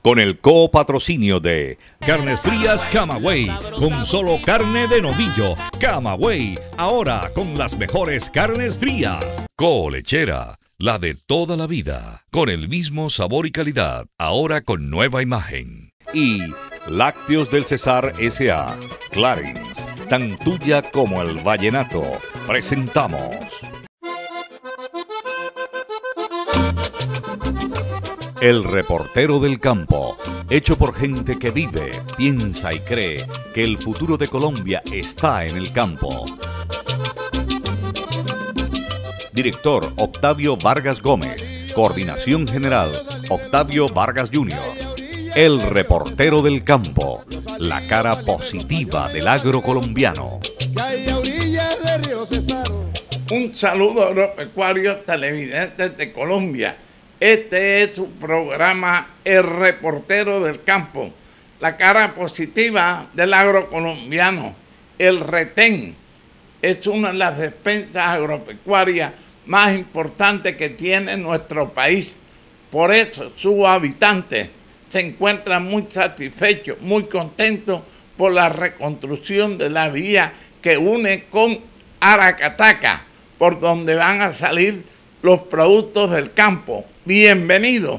con el copatrocinio de Carnes Frías Camagüey, con solo carne de novillo. Camagüey, ahora con las mejores carnes frías. Colechera, la de toda la vida, con el mismo sabor y calidad, ahora con nueva imagen. Y Lácteos del Cesar S.A. Clarins, tan tuya como el vallenato. Presentamos El Reportero del Campo, hecho por gente que vive, piensa y cree que el futuro de Colombia está en el campo. Director Octavio Vargas Gómez. Coordinación General Octavio Vargas Jr. El Reportero del Campo, la cara positiva del agro colombiano. Un saludo a agropecuarios televidentes de Colombia. Este es su programa El Reportero del Campo, la cara positiva del agro colombiano. El retén es una de las despensas agropecuarias más importantes que tiene nuestro país. Por eso sus habitantes se encuentran muy satisfechos, muy contentos por la reconstrucción de la vía que une con Aracataca, por donde van a salir los productos del campo. Bienvenido.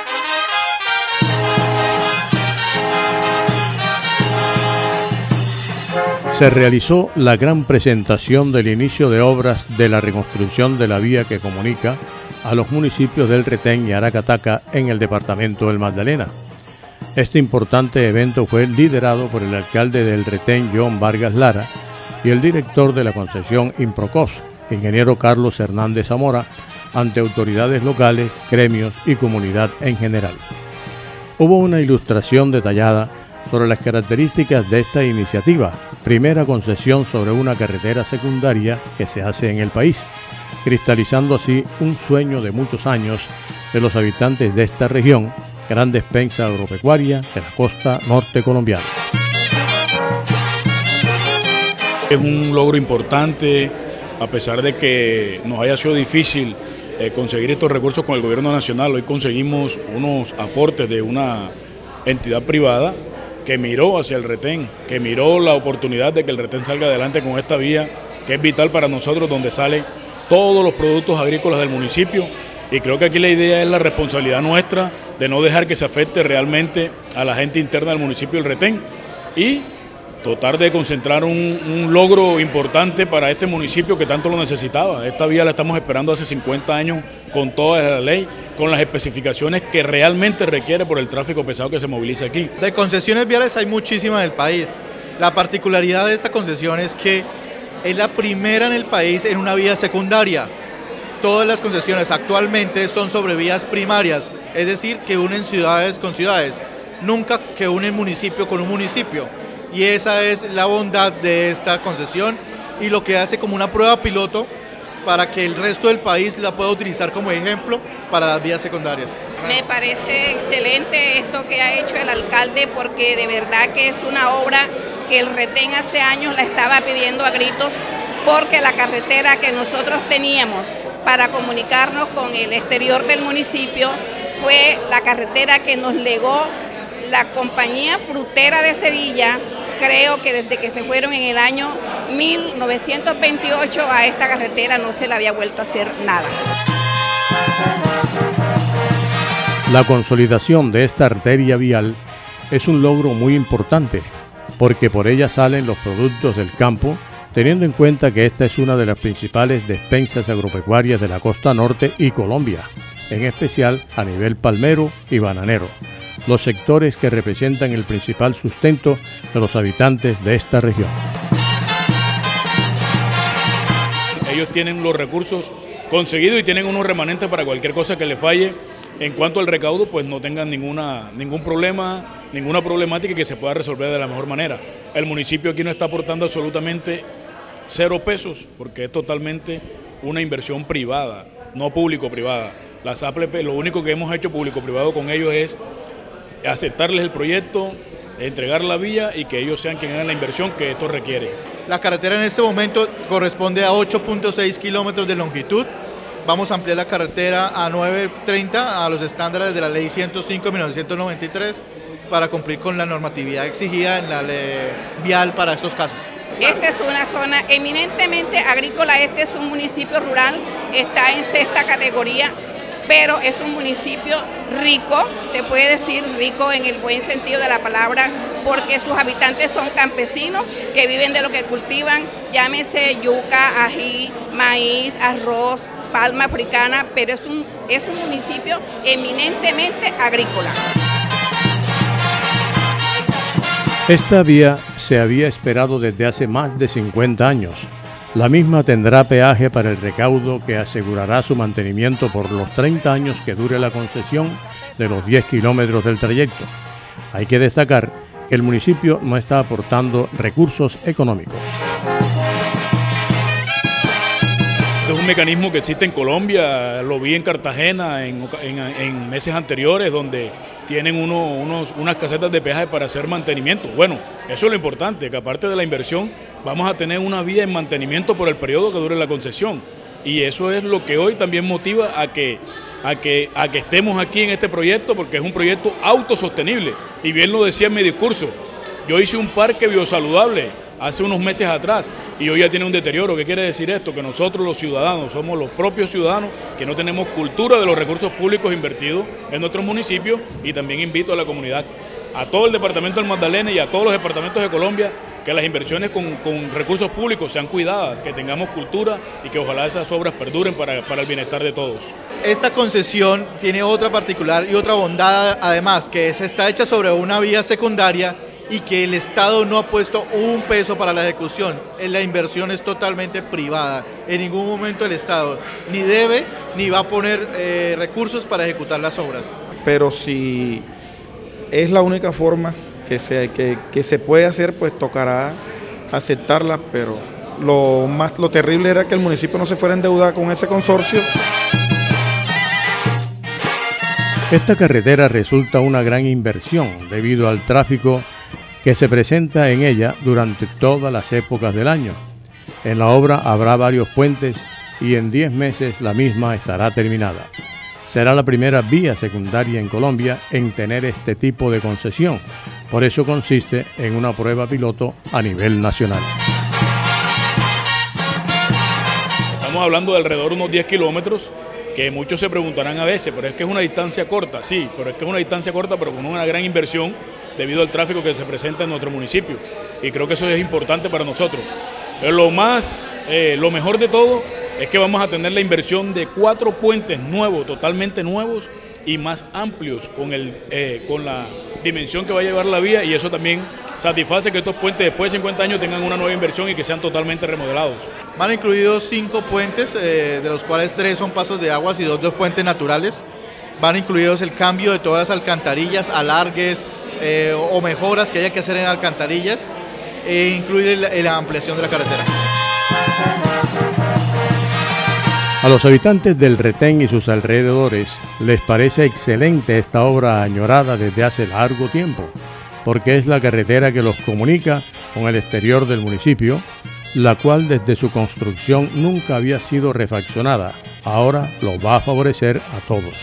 Se realizó la gran presentación del inicio de obras de la reconstrucción de la vía que comunica a los municipios del Retén y Aracataca en el departamento del Magdalena. Este importante evento fue liderado por el alcalde del Retén, John Vargas Lara, y el director de la concesión Improcos, ingeniero Carlos Hernández Zamora, ante autoridades locales, gremios y comunidad en general. Hubo una ilustración detallada sobre las características de esta iniciativa, primera concesión sobre una carretera secundaria que se hace en el país, cristalizando así un sueño de muchos años de los habitantes de esta región, gran despensa agropecuaria de la costa norte colombiana. Es un logro importante, a pesar de que nos haya sido difícil conseguir estos recursos con el gobierno nacional. Hoy conseguimos unos aportes de una entidad privada que miró hacia el Retén, que miró la oportunidad de que el Retén salga adelante con esta vía, que es vital para nosotros, donde salen todos los productos agrícolas del municipio. Y creo que aquí la idea es la responsabilidad nuestra de no dejar que se afecte realmente a la gente interna del municipio del Retén y tratar de concentrar un logro importante para este municipio que tanto lo necesitaba. Esta vía la estamos esperando hace 50 años con toda la ley, con las especificaciones que realmente requiere por el tráfico pesado que se moviliza aquí. De concesiones viales hay muchísimas en el país. La particularidad de esta concesión es que es la primera en el país en una vía secundaria. Todas las concesiones actualmente son sobre vías primarias, es decir, que unen ciudades con ciudades, nunca que unen municipio con un municipio. Y esa es la bondad de esta concesión y lo que hace como una prueba piloto para que el resto del país la pueda utilizar como ejemplo para las vías secundarias. Me parece excelente esto que ha hecho el alcalde, porque de verdad que es una obra que el Retén hace años la estaba pidiendo a gritos, porque la carretera que nosotros teníamos para comunicarnos con el exterior del municipio fue la carretera que nos legó la compañía frutera de Sevilla. Creo que desde que se fueron en el año 1928 a esta carretera no se le había vuelto a hacer nada. La consolidación de esta arteria vial es un logro muy importante, porque por ella salen los productos del campo, teniendo en cuenta que esta es una de las principales despensas agropecuarias de la costa norte y Colombia, en especial a nivel palmero y bananero, los sectores que representan el principal sustento de los habitantes de esta región. Ellos tienen los recursos conseguidos y tienen unos remanentes para cualquier cosa que le falle. En cuanto al recaudo, pues no tengan ningún problema, ninguna problemática, y que se pueda resolver de la mejor manera. El municipio aquí no está aportando absolutamente 0 pesos, porque es totalmente una inversión privada, no público-privada. Las APLP, lo único que hemos hecho público-privado con ellos es aceptarles el proyecto, entregar la vía y que ellos sean quienes hagan la inversión que esto requiere. La carretera en este momento corresponde a 8.6 kilómetros de longitud, Vamos a ampliar la carretera a 930 a los estándares de la Ley 105 de 1993 para cumplir con la normatividad exigida en la ley vial para estos casos. Esta es una zona eminentemente agrícola, este es un municipio rural, está en sexta categoría, pero es un municipio rico, se puede decir rico en el buen sentido de la palabra, porque sus habitantes son campesinos que viven de lo que cultivan, llámese yuca, ají, maíz, arroz, palma africana, pero es un municipio eminentemente agrícola. Esta vía se había esperado desde hace más de 50 años. La misma tendrá peaje para el recaudo que asegurará su mantenimiento por los 30 años que dure la concesión de los 10 kilómetros del trayecto. Hay que destacar que el municipio no está aportando recursos económicos. Este es un mecanismo que existe en Colombia, lo vi en Cartagena en meses anteriores, donde tienen unas casetas de peaje para hacer mantenimiento. Bueno, eso es lo importante, que aparte de la inversión, vamos a tener una vía en mantenimiento por el periodo que dure la concesión. Y eso es lo que hoy también motiva a que estemos aquí en este proyecto, porque es un proyecto autosostenible. Y bien lo decía en mi discurso, yo hice un parque biosaludable hace unos meses atrás y hoy ya tiene un deterioro. ¿Qué quiere decir esto? Que nosotros los ciudadanos somos los propios ciudadanos que no tenemos cultura de los recursos públicos invertidos en nuestros municipios, y también invito a la comunidad, a todo el departamento del Magdalena y a todos los departamentos de Colombia, que las inversiones con recursos públicos sean cuidadas, que tengamos cultura y que ojalá esas obras perduren para el bienestar de todos. Esta concesión tiene otra particular y otra bondad además, que está hecha sobre una vía secundaria y que el Estado no ha puesto un peso para la ejecución. La inversión es totalmente privada. En ningún momento el Estado ni debe ni va a poner recursos para ejecutar las obras. Pero si es la única forma que se puede hacer, pues tocará aceptarla, pero lo terrible era que el municipio no se fuera a endeudar con ese consorcio. Esta carretera resulta una gran inversión debido al tráfico que se presenta en ella durante todas las épocas del año. En la obra habrá varios puentes y en 10 meses la misma estará terminada. Será la primera vía secundaria en Colombia en tener este tipo de concesión. Por eso consiste en una prueba piloto a nivel nacional. Estamos hablando de alrededor de unos 10 kilómetros, que muchos se preguntarán a veces, pero es que es una distancia corta, sí, pero es que es una distancia corta, pero con una gran inversión debido al tráfico que se presenta en nuestro municipio. Y creo que eso es importante para nosotros. Pero lo mejor de todo es que vamos a tener la inversión de 4 puentes nuevos, totalmente nuevos y más amplios con la dimensión que va a llevar la vía, y eso también satisface que estos puentes después de 50 años tengan una nueva inversión y que sean totalmente remodelados. Van incluidos 5 puentes, de los cuales 3 son pasos de aguas y 2 de fuentes naturales. Van incluidos el cambio de todas las alcantarillas, alargues o mejoras que haya que hacer en alcantarillas, e incluye la ampliación de la carretera. A los habitantes del Retén y sus alrededores les parece excelente esta obra añorada desde hace largo tiempo, porque es la carretera que los comunica con el exterior del municipio, la cual desde su construcción nunca había sido refaccionada. Ahora lo va a favorecer a todos.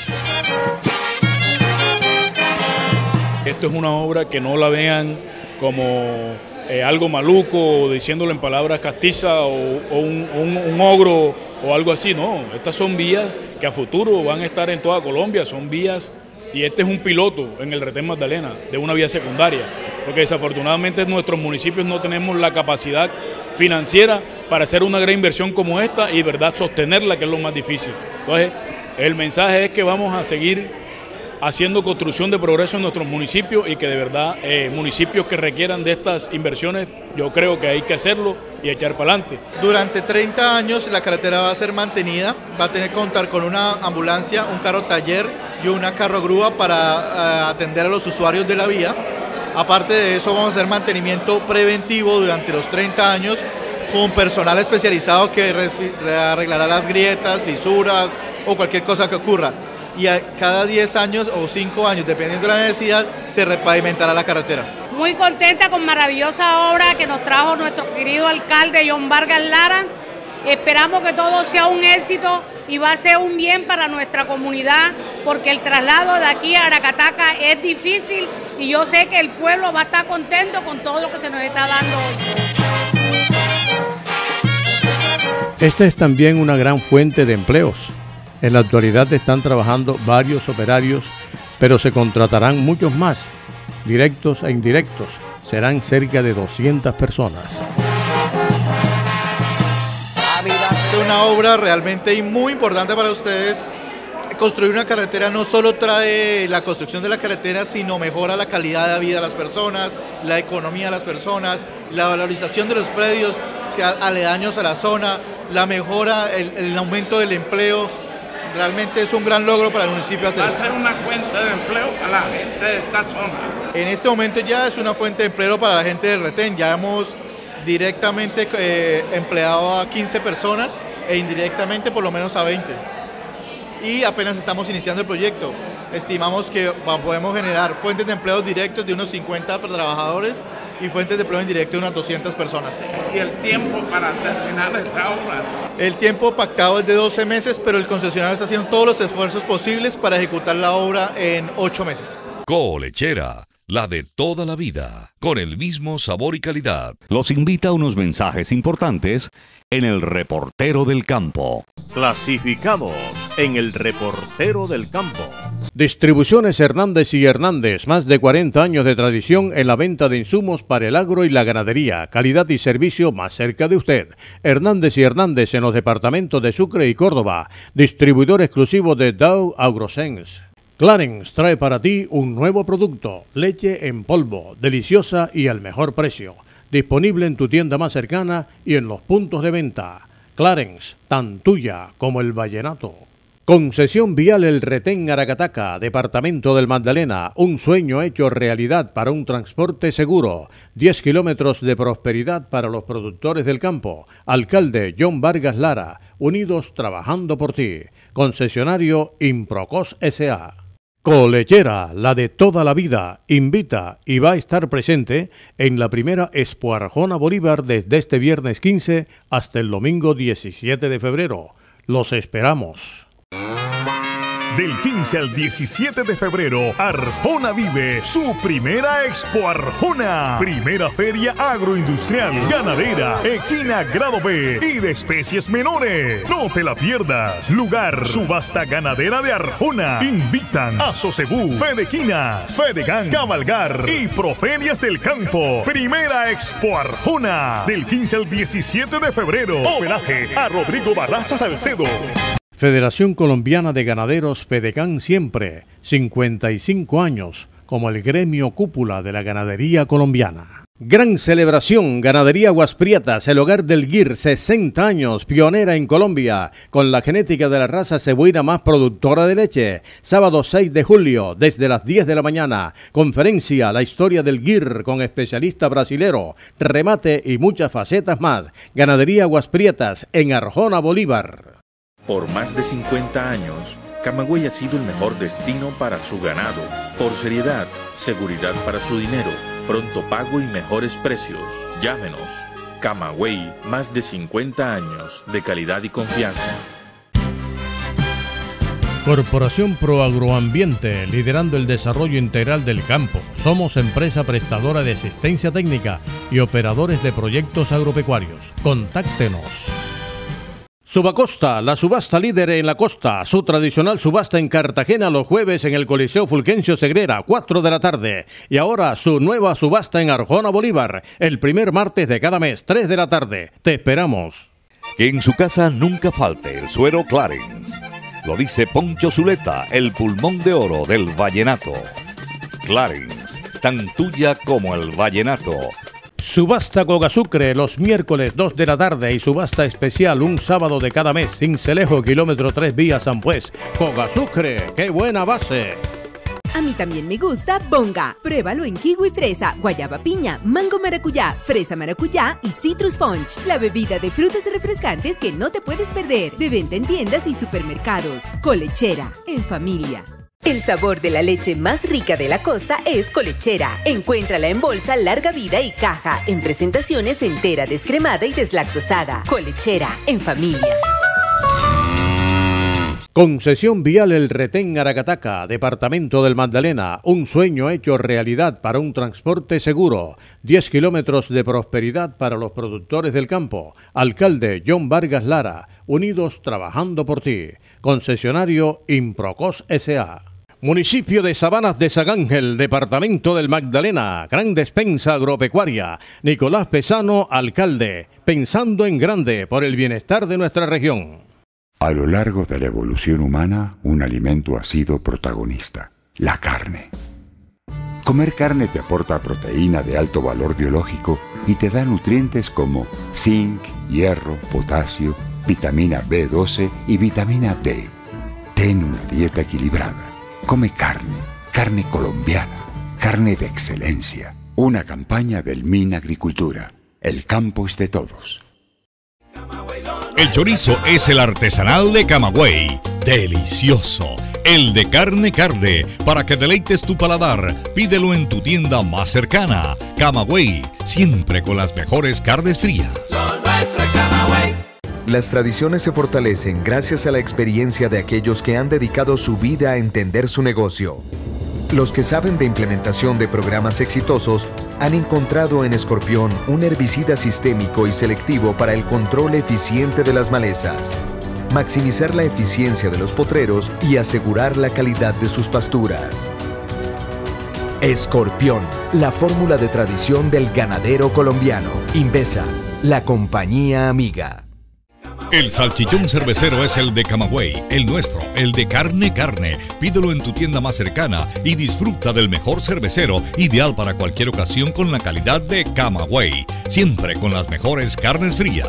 Esto es una obra que no la vean como algo maluco, o diciéndolo en palabras castizas, o un ogro o algo así. No, estas son vías que a futuro van a estar en toda Colombia, son vías, y este es un piloto en el Retén Magdalena de una vía secundaria, porque desafortunadamente en nuestros municipios no tenemos la capacidad financiera para hacer una gran inversión como esta y verdad sostenerla, que es lo más difícil. Entonces el mensaje es que vamos a seguir haciendo construcción de progreso en nuestros municipios, y que de verdad municipios que requieran de estas inversiones, yo creo que hay que hacerlo y echar para adelante. Durante 30 años la carretera va a ser mantenida, va a tener que contar con una ambulancia, un carro taller y una carro grúa para atender a los usuarios de la vía. Aparte de eso, vamos a hacer mantenimiento preventivo durante los 30 años con personal especializado que arreglará las grietas, fisuras o cualquier cosa que ocurra. Y cada 10 años o 5 años, dependiendo de la necesidad, se repavimentará la carretera. Muy contenta con maravillosa obra que nos trajo nuestro querido alcalde John Vargas Lara. Esperamos que todo sea un éxito y va a ser un bien para nuestra comunidad, porque el traslado de aquí a Aracataca es difícil y yo sé que el pueblo va a estar contento con todo lo que se nos está dando hoy. Esta es también una gran fuente de empleos. En la actualidad están trabajando varios operarios, pero se contratarán muchos más, directos e indirectos. Serán cerca de 200 personas. Es una obra realmente muy importante para ustedes. Construir una carretera no solo trae la construcción de la carretera, sino mejora la calidad de vida de las personas, la economía de las personas, la valorización de los predios aledaños a la zona, la mejora, el aumento del empleo. Realmente es un gran logro para el municipio hacer esto. Va a ser una fuente de empleo para la gente de esta zona. En este momento ya es una fuente de empleo para la gente del Retén. Ya hemos directamente empleado a 15 personas e indirectamente por lo menos a 20. Y apenas estamos iniciando el proyecto. Estimamos que podemos generar fuentes de empleo directos de unos 50 trabajadores y fuentes de empleo indirectos de unas 200 personas. ¿Y el tiempo para terminar esa obra? El tiempo pactado es de 12 meses, pero el concesionario está haciendo todos los esfuerzos posibles para ejecutar la obra en 8 meses. Colechera, la de toda la vida, con el mismo sabor y calidad. Los invita a unos mensajes importantes en el Reportero del Campo. Clasificados en el Reportero del Campo. Distribuciones Hernández y Hernández, más de 40 años de tradición en la venta de insumos para el agro y la ganadería, calidad y servicio más cerca de usted. Hernández y Hernández en los departamentos de Sucre y Córdoba, distribuidor exclusivo de Dow AgroSense. Clarence trae para ti un nuevo producto, leche en polvo, deliciosa y al mejor precio. Disponible en tu tienda más cercana y en los puntos de venta. Clarence, tan tuya como el vallenato. Concesión Vial El Retén Aracataca, Departamento del Magdalena, un sueño hecho realidad para un transporte seguro. 10 kilómetros de prosperidad para los productores del campo. Alcalde John Vargas Lara, unidos trabajando por ti. Concesionario Improcos S.A. Colechera, la de toda la vida, invita y va a estar presente en la primera Expo Arjona Bolívar desde este viernes 15 hasta el domingo 17 de febrero. Los esperamos. Del 15 al 17 de febrero, Arjona vive su primera Expo Arjona. Primera feria agroindustrial, ganadera, equina grado B y de especies menores. No te la pierdas. Lugar, subasta ganadera de Arjona. Invitan a Sosebú, Fedequinas, Fedegan, Cabalgar y Proferias del Campo. Primera Expo Arjona. Del 15 al 17 de febrero. Homenaje a Rodrigo Barraza Salcedo. Federación Colombiana de Ganaderos Fedegan siempre, 55 años, como el gremio cúpula de la ganadería colombiana. Gran celebración, Ganadería Aguas Prietas, el hogar del GIR, 60 años, pionera en Colombia, con la genética de la raza cebuina más productora de leche. Sábado 6 de julio, desde las 10 de la mañana, conferencia La historia del GIR con especialista brasilero, remate y muchas facetas más. Ganadería Aguas Prietas, en Arjona, Bolívar. Por más de 50 años, Camagüey ha sido el mejor destino para su ganado. Por seriedad, seguridad para su dinero, pronto pago y mejores precios. Llámenos. Camagüey, más de 50 años de calidad y confianza. Corporación Proagroambiente, liderando el desarrollo integral del campo. Somos empresa prestadora de asistencia técnica y operadores de proyectos agropecuarios. Contáctenos. Subacosta, la subasta líder en la costa. Su tradicional subasta en Cartagena los jueves en el Coliseo Fulgencio Segrera, 4 de la tarde. Y ahora su nueva subasta en Arjona, Bolívar, el primer martes de cada mes, 3 de la tarde. Te esperamos. Que en su casa nunca falte el suero Clarence. Lo dice Poncho Zuleta, el pulmón de oro del vallenato. Clarence, tan tuya como el vallenato. Subasta Cogasucre los miércoles 2 de la tarde y subasta especial un sábado de cada mes. Cincelejo, kilómetro 3 vía San Pues. Cogasucre, qué buena base. A mí también me gusta Bonga. Pruébalo en kiwi fresa, guayaba piña, mango maracuyá, fresa maracuyá y citrus punch. La bebida de frutas refrescantes que no te puedes perder. De venta en tiendas y supermercados. Colechera, en familia. El sabor de la leche más rica de la costa es Colechera. Encuéntrala en bolsa, larga vida y caja, en presentaciones entera, descremada y deslactosada. Colechera, en familia. Concesión Vial El Retén Aracataca, Departamento del Magdalena, un sueño hecho realidad para un transporte seguro. 10 kilómetros de prosperidad para los productores del campo. Alcalde John Vargas Lara, unidos trabajando por ti. Concesionario Improcos S.A. Municipio de Sabanas de San Ángel, Departamento del Magdalena, Gran Despensa Agropecuaria. Nicolás Pesano, alcalde, pensando en grande por el bienestar de nuestra región. A lo largo de la evolución humana, un alimento ha sido protagonista: la carne. Comer carne te aporta proteína de alto valor biológico y te da nutrientes como zinc, hierro, potasio, vitamina B12 y vitamina D. Ten una dieta equilibrada. Come carne, carne colombiana, carne de excelencia. Una campaña del Minagricultura. El campo es de todos. El chorizo es el artesanal de Camagüey. Delicioso. El de carne, para que deleites tu paladar. Pídelo en tu tienda más cercana. Camagüey, siempre con las mejores carnes frías. Las tradiciones se fortalecen gracias a la experiencia de aquellos que han dedicado su vida a entender su negocio. Los que saben de implementación de programas exitosos han encontrado en Escorpión un herbicida sistémico y selectivo para el control eficiente de las malezas, maximizar la eficiencia de los potreros y asegurar la calidad de sus pasturas. Escorpión, la fórmula de tradición del ganadero colombiano. Invesa, la compañía amiga. El salchichón cervecero es el de Camagüey, el nuestro, el de carne. Pídelo en tu tienda más cercana y disfruta del mejor cervecero, ideal para cualquier ocasión con la calidad de Camagüey, siempre con las mejores carnes frías.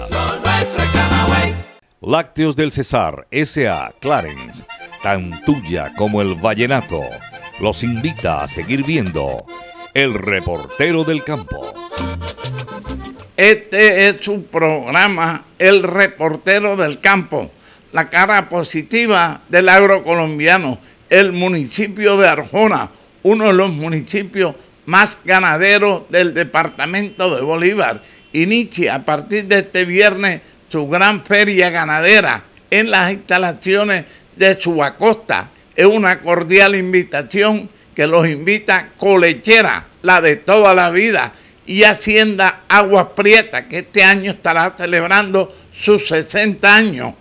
Lácteos del Cesar S.A. Clarence, tan tuya como el vallenato, los invita a seguir viendo El Reportero del Campo. Este es su programa, El Reportero del Campo, la cara positiva del agro colombiano. El municipio de Arjona, uno de los municipios más ganaderos del departamento de Bolívar, inicia a partir de este viernes su gran feria ganadera en las instalaciones de Subacosta. Es una cordial invitación que los invita Colechera, la de toda la vida, y Hacienda Aguas Prietas, que este año estará celebrando sus 60 años.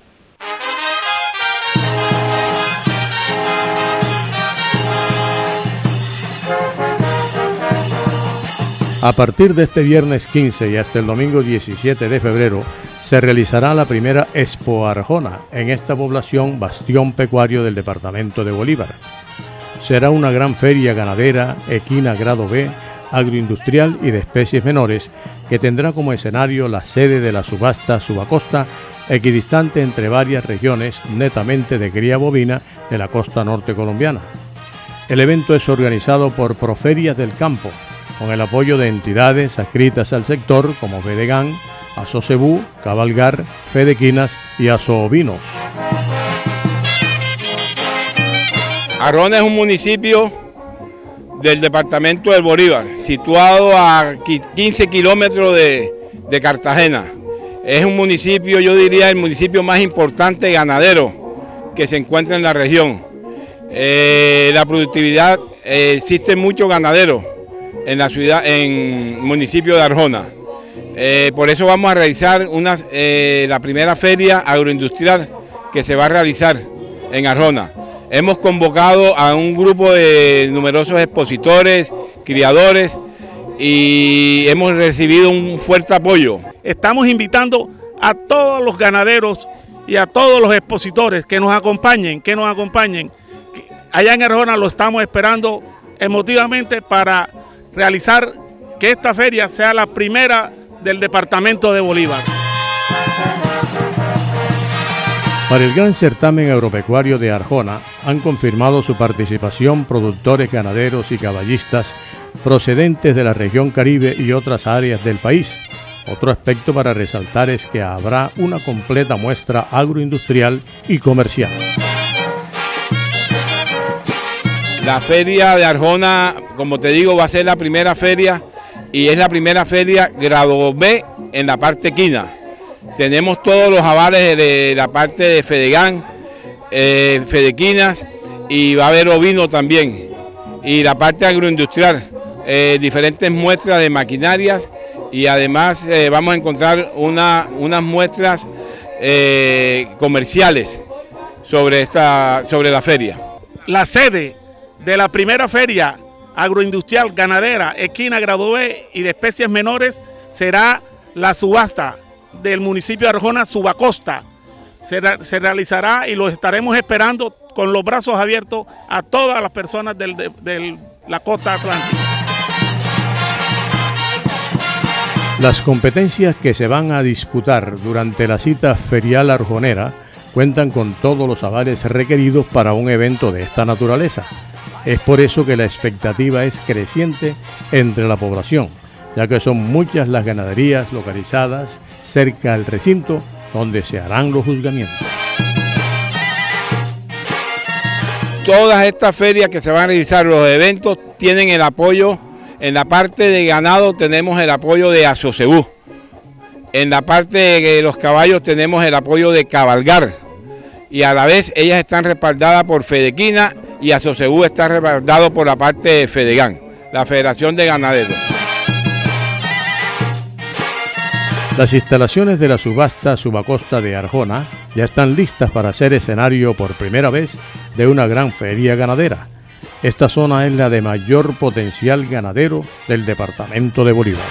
A partir de este viernes 15 y hasta el domingo 17 de febrero, se realizará la primera Expo Arjona en esta población bastión pecuario del departamento de Bolívar. Será una gran feria ganadera, equina grado B, agroindustrial y de especies menores, que tendrá como escenario la sede de la subasta Subacosta, equidistante entre varias regiones netamente de cría bovina de la costa norte colombiana. El evento es organizado por Proferias del Campo, con el apoyo de entidades adscritas al sector como Fedegan, Asocebú, Cabalgar, Fedequinas y Asovinos. Arjona es un municipio del departamento del Bolívar, situado a 15 kilómetros de Cartagena. Es un municipio, yo diría, el municipio más importante ganadero que se encuentra en la región. La productividad, existen muchos ganaderos en la ciudad, en el municipio de Arjona. Por eso vamos a realizar la primera feria agroindustrial que se va a realizar en Arjona. Hemos convocado a un grupo de numerosos expositores, criadores, y hemos recibido un fuerte apoyo. Estamos invitando a todos los ganaderos y a todos los expositores que nos acompañen, Allá en Arjona lo estamos esperando emotivamente para realizar que esta feria sea la primera del departamento de Bolívar. Para el gran certamen agropecuario de Arjona han confirmado su participación productores ganaderos y caballistas procedentes de la región Caribe y otras áreas del país. Otro aspecto para resaltar es que habrá una completa muestra agroindustrial y comercial. La feria de Arjona, como te digo, va a ser la primera feria y es la primera feria grado B en la parte equina. Tenemos todos los avales de la parte de Fedegan fedequinas y va a haber ovino también. Y la parte agroindustrial, diferentes muestras de maquinarias y además vamos a encontrar unas muestras comerciales sobre la feria. La sede de la primera feria agroindustrial ganadera, equina, grado B y de especies menores será la subasta del municipio de Arjona, Subacosta. Se realizará y lo estaremos esperando con los brazos abiertos a todas las personas de la costa atlántica. Las competencias que se van a disputar durante la cita ferial arjonera cuentan con todos los avales requeridos para un evento de esta naturaleza. Es por eso que la expectativa es creciente entre la población, ya que son muchas las ganaderías localizadas cerca del recinto donde se harán los juzgamientos. Todas estas ferias que se van a realizar, los eventos, tienen el apoyo. En la parte de ganado tenemos el apoyo de Asosegú. En la parte de los caballos tenemos el apoyo de Cabalgar. Y a la vez ellas están respaldadas por Fedequina y Asosegú está respaldado por la parte de Fedegan, la Federación de Ganaderos. Las instalaciones de la subasta Subacosta de Arjona ya están listas para ser escenario por primera vez de una gran feria ganadera. Esta zona es la de mayor potencial ganadero del departamento de Bolívar.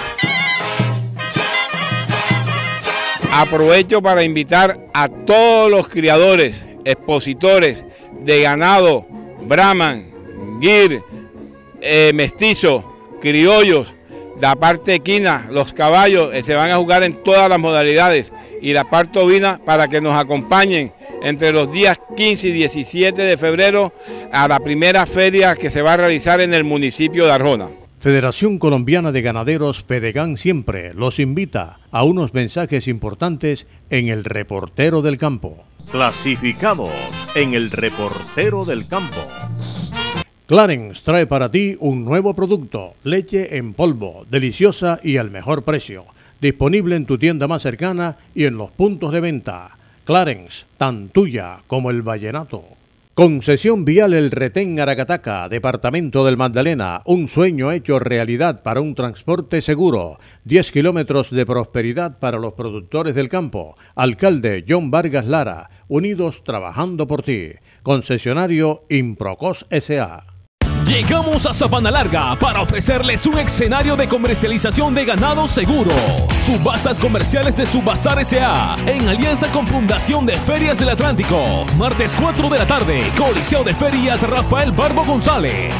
Aprovecho para invitar a todos los criadores, expositores de ganado, Brahman, Gir, mestizo, criollos, la parte equina, los caballos, se van a jugar en todas las modalidades y la parte ovina para que nos acompañen entre los días 15 y 17 de febrero a la primera feria que se va a realizar en el municipio de Arjona. Federación Colombiana de Ganaderos Fedegan siempre los invita a unos mensajes importantes en el Reportero del Campo. Clasificados en el Reportero del Campo. Clarence trae para ti un nuevo producto, leche en polvo, deliciosa y al mejor precio. Disponible en tu tienda más cercana y en los puntos de venta. Clarence, tan tuya como el vallenato. Concesión vial El Retén Aracataca, departamento del Magdalena, un sueño hecho realidad para un transporte seguro. 10 kilómetros de prosperidad para los productores del campo. Alcalde John Vargas Lara, unidos trabajando por ti. Concesionario Improcos S.A. Llegamos a Sabana Larga para ofrecerles un escenario de comercialización de ganado seguro. Subastas comerciales de Subastar S.A. en alianza con Fundación de Ferias del Atlántico. Martes 4 de la tarde, Coliseo de Ferias Rafael Barbo González.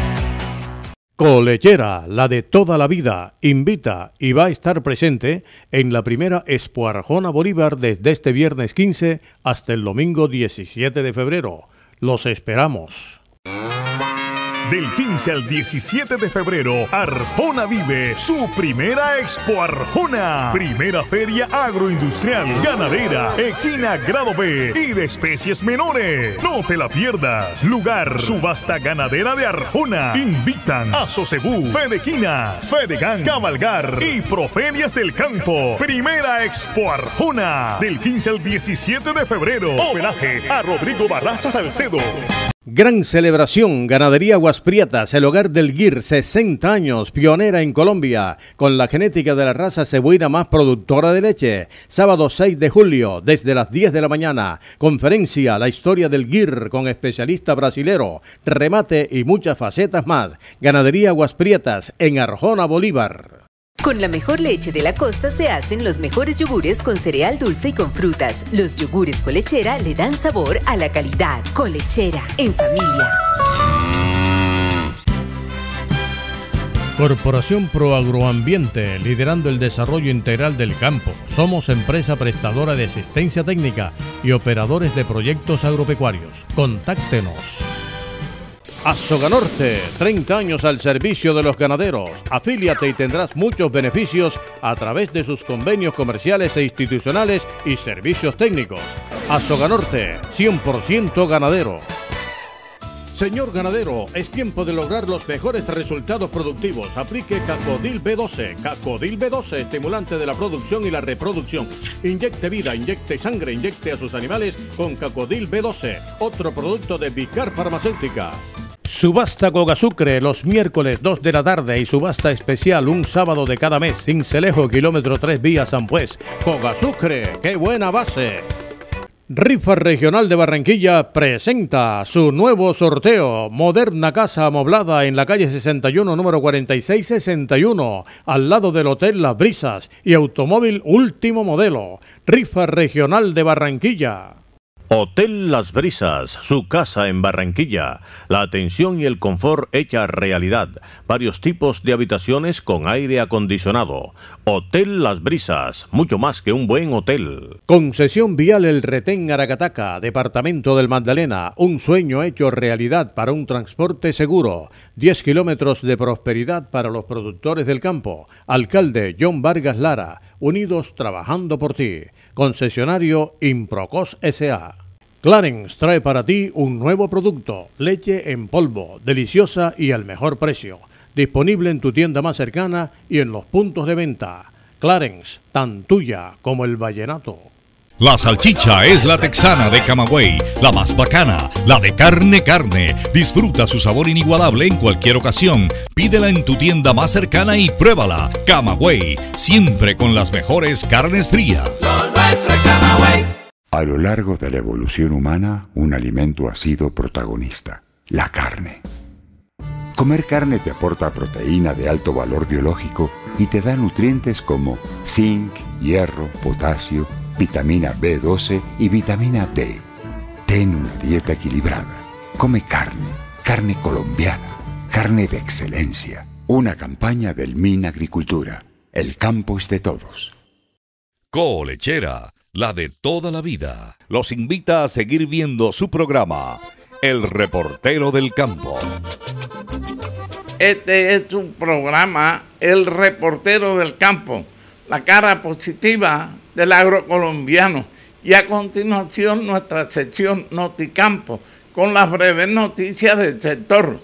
Colechera, la de toda la vida, invita y va a estar presente en la primera Expo Arjona Bolívar desde este viernes 15 hasta el domingo 17 de febrero. Los esperamos. Del 15 al 17 de febrero, Arjona vive su primera Expo Arjona. Primera feria agroindustrial, ganadera, equina grado B y de especies menores. No te la pierdas. Lugar, subasta ganadera de Arjona. Invitan a Asosegú, Fedequinas, Fedegan, Cabalgar y Proferias del Campo. Primera Expo Arjona. Del 15 al 17 de febrero. Homenaje a Rodrigo Barraza Salcedo. Gran celebración, Ganadería Aguas Prietas, el hogar del GIR, 60 años, pionera en Colombia, con la genética de la raza cebuina más productora de leche. Sábado 6 de julio, desde las 10 de la mañana, conferencia La historia del GIR con especialista brasilero, remate y muchas facetas más. Ganadería Aguas Prietas, en Arjona, Bolívar. Con la mejor leche de la costa se hacen los mejores yogures con cereal dulce y con frutas. Los yogures Colechera le dan sabor a la calidad. Colechera, en familia. Corporación Proagroambiente, liderando el desarrollo integral del campo. Somos empresa prestadora de asistencia técnica y operadores de proyectos agropecuarios. Contáctenos. Azoganorte, 30 años al servicio de los ganaderos. Afíliate y tendrás muchos beneficios a través de sus convenios comerciales e institucionales y servicios técnicos. Azoganorte, 100% ganadero. Señor ganadero, es tiempo de lograr los mejores resultados productivos. Aplique Cacodil B12. Cacodil B12, estimulante de la producción y la reproducción. Inyecte vida, inyecte sangre, inyecte a sus animales con Cacodil B12, otro producto de Vicar Farmacéutica. Subasta Gogasucre los miércoles 2 de la tarde y subasta especial un sábado de cada mes. Cincelejo, kilómetro 3 vía San Pues. Gogasucre, ¡qué buena base! Rifa Regional de Barranquilla presenta su nuevo sorteo. Moderna casa amoblada en la calle 61, número 4661, al lado del Hotel Las Brisas, y automóvil último modelo. Rifa Regional de Barranquilla. Hotel Las Brisas, su casa en Barranquilla. La atención y el confort hecha realidad. Varios tipos de habitaciones con aire acondicionado. Hotel Las Brisas, mucho más que un buen hotel. Concesión vial El Retén Aracataca, departamento del Magdalena. Un sueño hecho realidad para un transporte seguro. 10 kilómetros de prosperidad para los productores del campo. Alcalde John Vargas Lara, unidos trabajando por ti. Concesionario Improcos S.A. Clarence trae para ti un nuevo producto, leche en polvo, deliciosa y al mejor precio. Disponible en tu tienda más cercana y en los puntos de venta. Clarence, tan tuya como el vallenato. La salchicha es la texana de Camagüey, la más bacana, la de carne. Disfruta su sabor inigualable en cualquier ocasión. Pídela en tu tienda más cercana y pruébala. Camagüey, siempre con las mejores carnes frías. A lo largo de la evolución humana, un alimento ha sido protagonista: la carne. Comer carne te aporta proteína de alto valor biológico y te da nutrientes como zinc, hierro, potasio, vitamina B12 y vitamina D. Ten una dieta equilibrada. Come carne, carne colombiana, carne de excelencia. Una campaña del Minagricultura. El campo es de todos. Colechera, la de toda la vida, los invita a seguir viendo su programa, El Reportero del Campo. Este es un programa, El Reportero del Campo, la cara positiva del agrocolombiano. Y a continuación nuestra sección Noticampo, con las breves noticias del sector.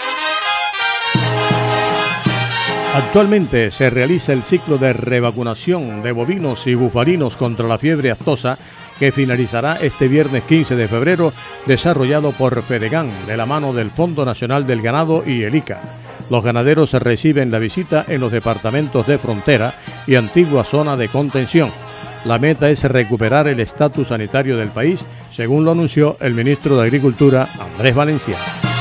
Actualmente se realiza el ciclo de revacunación de bovinos y bufalinos contra la fiebre aftosa, que finalizará este viernes 15 de febrero, desarrollado por Fedegan, de la mano del Fondo Nacional del Ganado y el ICA. Los ganaderos reciben la visita en los departamentos de frontera y antigua zona de contención. La meta es recuperar el estatus sanitario del país, según lo anunció el ministro de Agricultura, Andrés Valencia.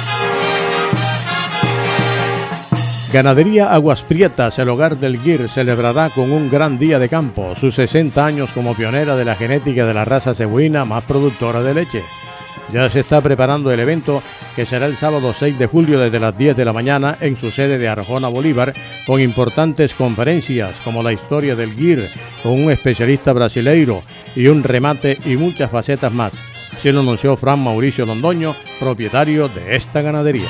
Ganadería Aguas Prietas, el hogar del GIR, celebrará con un gran día de campo sus 60 años como pionera de la genética de la raza cebuina más productora de leche. Ya se está preparando el evento, que será el sábado 6 de julio desde las 10 de la mañana en su sede de Arjona Bolívar, con importantes conferencias como la historia del GIR, con un especialista brasileiro y un remate y muchas facetas más. Así lo anunció Fran Mauricio Londoño, propietario de esta ganadería.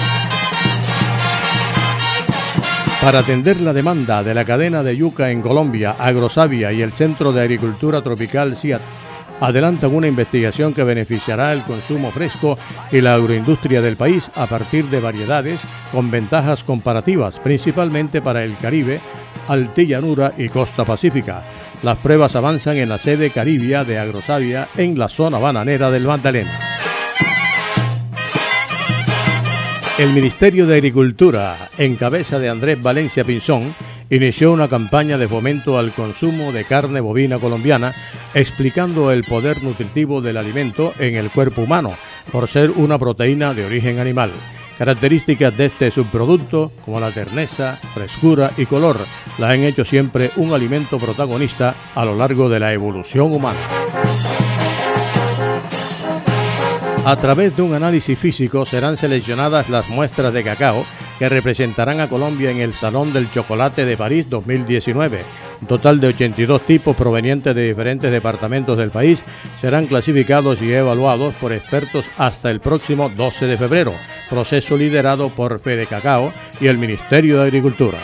Para atender la demanda de la cadena de yuca en Colombia, Agrosavia y el Centro de Agricultura Tropical CIAT adelantan una investigación que beneficiará el consumo fresco y la agroindustria del país a partir de variedades con ventajas comparativas, principalmente para el Caribe, Altillanura y Costa Pacífica. Las pruebas avanzan en la sede Caribia de Agrosavia en la zona bananera del Magdalena. El Ministerio de Agricultura, en cabeza de Andrés Valencia Pinzón, inició una campaña de fomento al consumo de carne bovina colombiana, explicando el poder nutritivo del alimento en el cuerpo humano, por ser una proteína de origen animal. Características de este subproducto, como la terneza, frescura y color, la han hecho siempre un alimento protagonista a lo largo de la evolución humana. A través de un análisis físico serán seleccionadas las muestras de cacao que representarán a Colombia en el Salón del Chocolate de París 2019. Un total de 82 tipos provenientes de diferentes departamentos del país serán clasificados y evaluados por expertos hasta el próximo 12 de febrero, proceso liderado por Fedecacao y el Ministerio de Agricultura.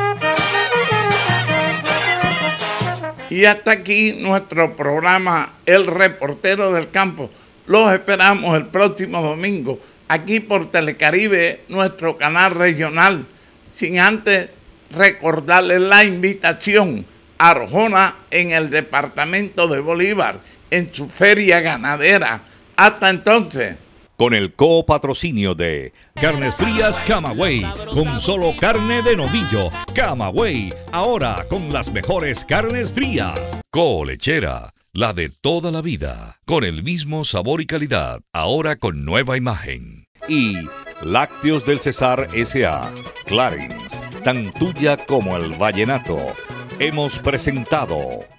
Y hasta aquí nuestro programa El Reportero del Campo. Los esperamos el próximo domingo aquí por Telecaribe, nuestro canal regional, sin antes recordarles la invitación a Arjona en el departamento de Bolívar, en su feria ganadera. Hasta entonces. Con el copatrocinio de Carnes Frías Camagüey, con solo carne de novillo. Camagüey, ahora con las mejores carnes frías. Colechera, la de toda la vida, con el mismo sabor y calidad, ahora con nueva imagen. Y Lácteos del Cesar S.A. Clarins, tan tuya como el vallenato. Hemos presentado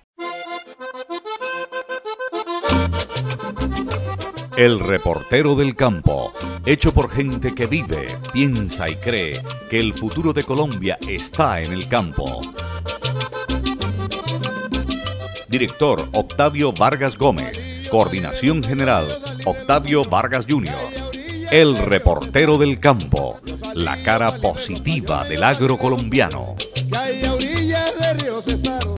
El Reportero del Campo, hecho por gente que vive, piensa y cree que el futuro de Colombia está en el campo. Director Octavio Vargas Gómez. Coordinación General Octavio Vargas Jr. El Reportero del Campo, la cara positiva del agro colombiano.